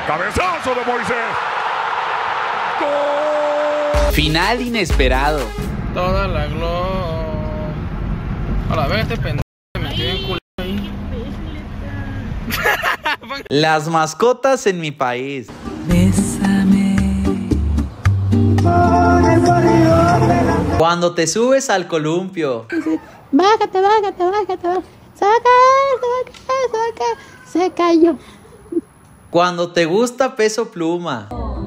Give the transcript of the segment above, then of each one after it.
Cabezazo de Moisés. ¡Gol! Final inesperado. Toda la gloria. A la vez este pendejo me metió en culo ahí. Las mascotas en mi país. Bésame. Cuando te subes al columpio. Bájate. Saca. Se cayó. Cuando te gusta Peso Pluma.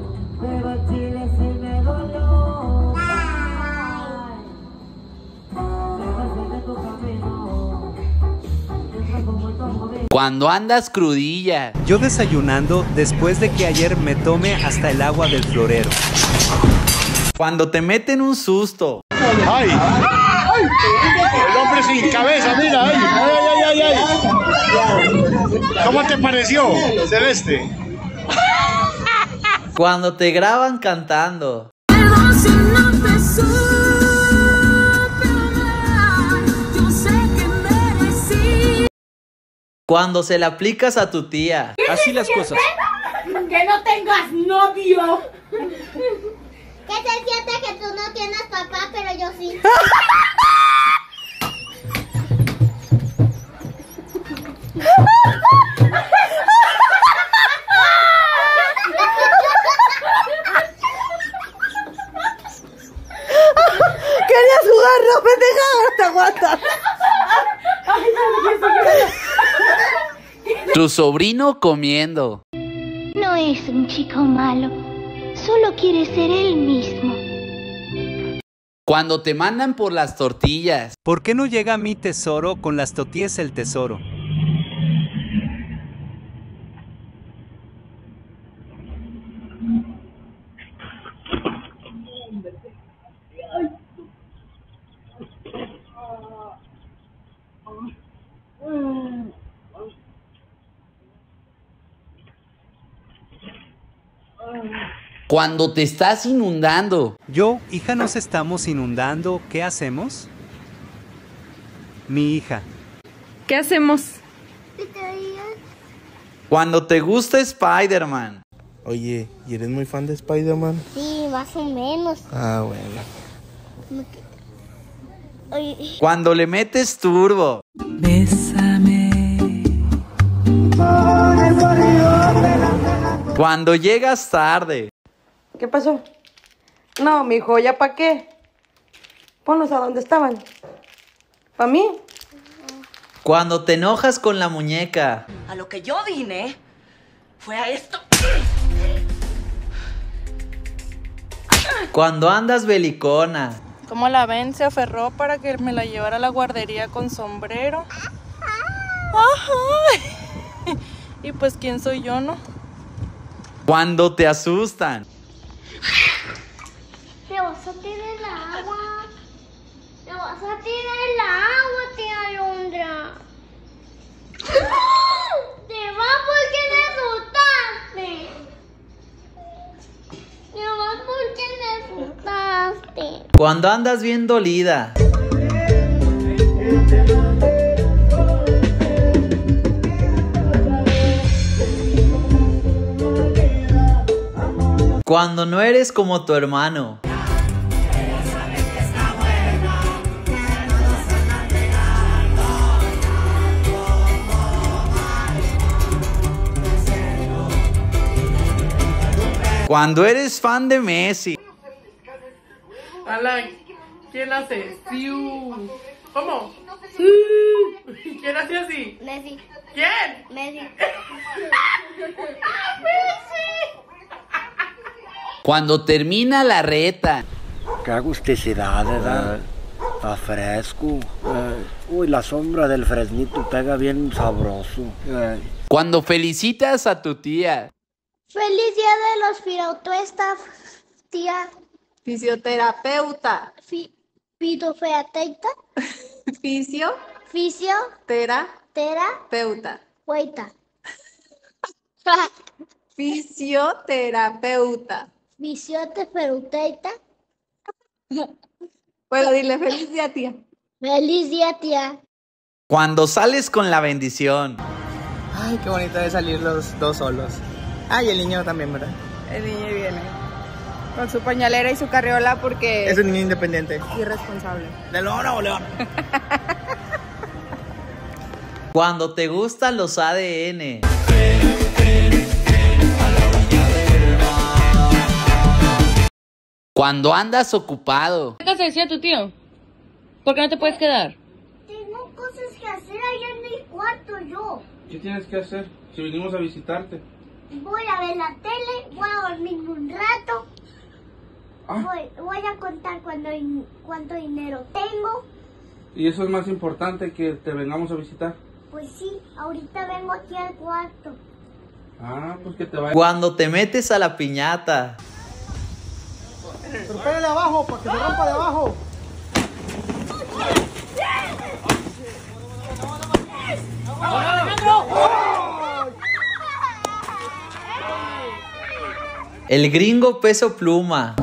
Cuando andas crudilla. Yo desayunando después de que ayer me tome hasta el agua del florero. Cuando te meten un susto. ¡Ay! El hombre sin cabeza, mira. ¡Ay! ¿Cómo te pareció, Celeste? Cuando te graban cantando. Cuando se la aplicas a tu tía. Así las cosas. Que no tengas novio. ¿Qué se siente que tú no tienes papá, pero yo sí? Querías jugar, no pendeja, te aguantas. Tu sobrino comiendo. No es un chico malo, solo quiere ser él mismo. Cuando te mandan por las tortillas. ¿Por qué no llega mi tesoro con las tortillas el tesoro? Cuando te estás inundando. Yo, hija, nos estamos inundando. ¿Qué hacemos? Mi hija. ¿Qué hacemos? Cuando te gusta Spider-Man. Oye, ¿y eres muy fan de Spider-Man? Sí, más o menos. Ah, bueno. Oye. Cuando le metes turbo. Bésame. Cuando llegas tarde. ¿Qué pasó? No, mijo, ¿ya para qué? Ponlos a donde estaban. ¿Para mí? Cuando te enojas con la muñeca. A lo que yo vine fue a esto. Cuando andas belicona. ¿Cómo la ven? Se aferró para que me la llevara a la guardería con sombrero. Ajá. Y pues, ¿quién soy yo, no? Cuando te asustan. Te vas a tirar el agua. Te vas a tirar el agua, tía Alondra. Te vas porque me asustaste. Te vas porque me asustaste. Cuando andas bien dolida. Cuando no eres como tu hermano. Cuando eres fan de Messi. Alan, ¿quién hace? Siu. ¿Cómo? ¿Quién hace así? Messi. ¿Quién? Messi. Cuando termina la reta. Qué agusticidad, ¿verdad? Está fresco. Uy, la sombra del fresnito pega bien sabroso. Cuando felicitas a tu tía. Feliz día de los firautuestas, tía. Fisioterapeuta. Pitofeateita. Fisio. Fisio. Tera. Terapeuta. Hueita. Fisioterapeuta. Fisioterapeuta. Bueno, dile feliz día, tía. Feliz día, tía. Cuando sales con la bendición. Ay, qué bonito es salir los dos solos. Ah, y el niño también, ¿verdad? El niño viene con su pañalera y su carriola porque... Es un niño independiente. Irresponsable. ¿De León o León? Cuando te gustan los ADN. Cuando andas ocupado. ¿Qué te decía tu tío? ¿Por qué no te puedes quedar? Tengo cosas que hacer allá en el cuarto yo. ¿Qué tienes que hacer si vinimos a visitarte? Voy a ver la tele, voy a dormir un rato. Voy a contar cuánto dinero tengo. ¿Y eso es más importante que te vengamos a visitar? Pues sí, ahorita vengo aquí al cuarto. Ah, pues que te vaya. Cuando te metes a la piñata. Pero pégale abajo, para que se rompa de abajo. El gringo peso pluma.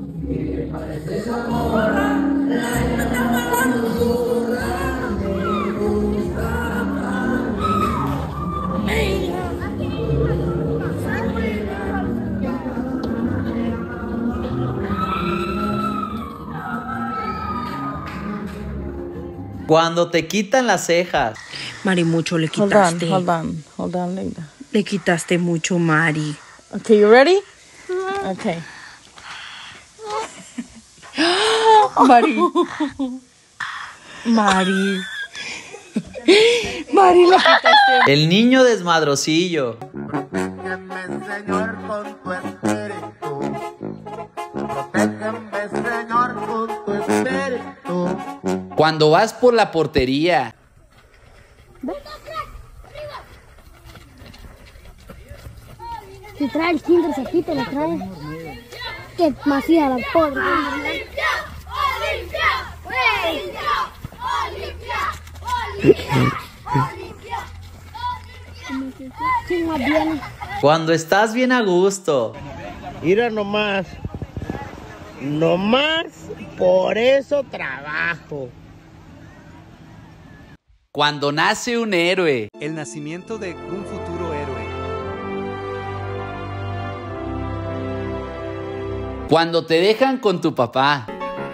Cuando te quitan las cejas. Mari, mucho le quitaste. Hold on, Leila. Le quitaste mucho, Mari. Okay, you ready? Okay. Mari. Mari. Mari, le quitaste. El niño desmadrocillo. Protégeme, Señor, con tu espíritu. Protégeme, Señor, con tu espíritu. Cuando vas por la portería. Si trae el Kinder aquí, te lo trae. Qué masía la pobre. ¡Olimpia! ¡Olimpia! ¿Quién más viene? Cuando estás bien a gusto. Mira nomás. Nomás por eso trabajo. Cuando nace un héroe. El nacimiento de un futuro héroe. Cuando te dejan con tu papá.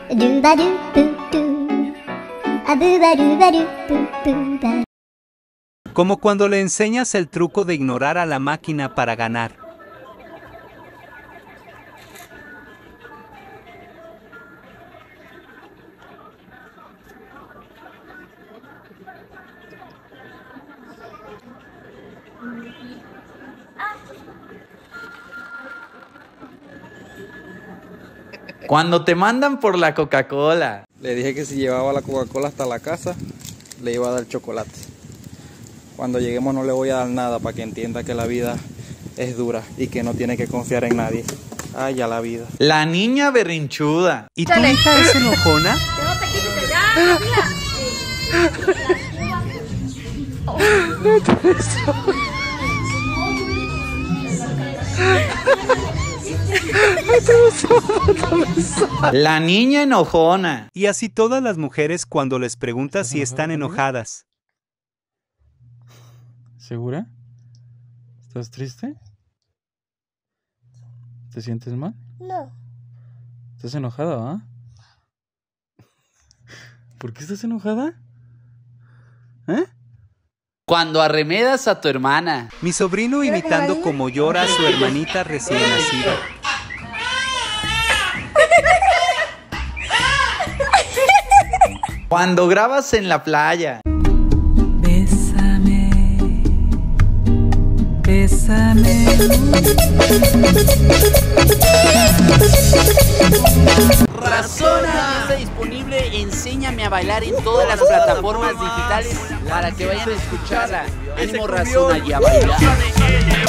Como cuando le enseñas el truco de ignorar a la máquina para ganar. Cuando te mandan por la Coca-Cola. Le dije que si llevaba la Coca-Cola hasta la casa, le iba a dar chocolate. Cuando lleguemos no le voy a dar nada para que entienda que la vida es dura y que no tiene que confiar en nadie. Ay, ya la vida. La niña berrinchuda. ¿Y tu hija es enojona? No te quites ya, La niña enojona. Y así todas las mujeres cuando les preguntas si están enojadas. ¿Segura? ¿Estás triste? ¿Te sientes mal? No. ¿Estás enojada, ¿ah? ¿Por qué estás enojada? ¿Eh? Cuando arremedas a tu hermana. Mi sobrino imitando como llora a su hermanita recién nacida. Cuando grabas en la playa. Bésame, bésame. Razona está disponible. Enséñame a bailar en todas las plataformas digitales para que vayan a escucharla. Ánimo, Razona, y a bailar.